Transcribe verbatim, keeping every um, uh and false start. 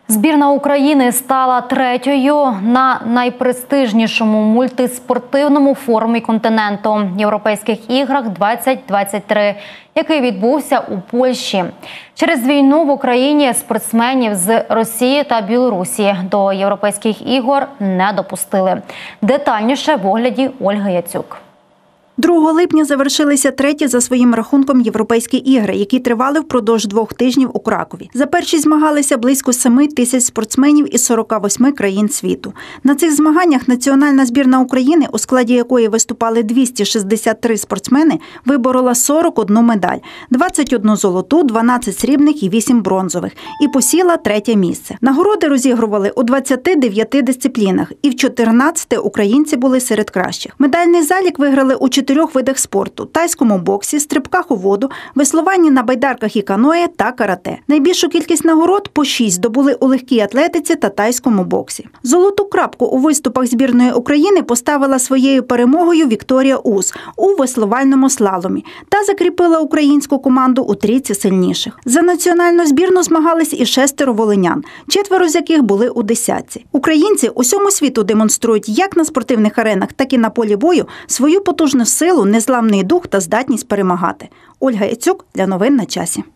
Збірна України стала третьою на найпрестижнішому мультиспортивному форумі континенту – Європейських іграх двадцять двадцять три, який відбувся у Польщі. Через війну в Україні спортсменів з Росії та Білорусі до Європейських ігор не допустили. Детальніше в огляді Ольги Яцюк. другого липня завершилися треті за своїм рахунком Європейські ігри, які тривали впродовж двох тижнів у Кракові. За першість змагалися близько семи тисяч спортсменів із сорока восьми країн світу. На цих змаганнях національна збірна України, у складі якої виступали двісті шістдесят три спортсмени, виборола сорок одну медаль – двадцять одну золоту, дванадцять срібних і вісім бронзових – і посіла третє місце. Нагороди розігрували у двадцяти дев'яти дисциплінах, і в чотирнадцяти українці були серед кращих. Медальний залік виграли у чотирьох видах спорту – тайському боксі, стрибках у воду, веслуванні на байдарках і каное та карате. Найбільшу кількість нагород – по шість – здобули у легкій атлетиці та тайському боксі. Золоту крапку у виступах збірної України поставила своєю перемогою Вікторія Ус у веслувальному слаломі та закріпила українську команду у трійці сильніших. За національну збірну змагались і шестеро волинян, четверо з яких були у десятці. Українці усьому світу демонструють як на спортивних аренах, так і на полі бою свою потужну силу, незламний дух та здатність перемагати. Ольга Яцюк для новин на часі.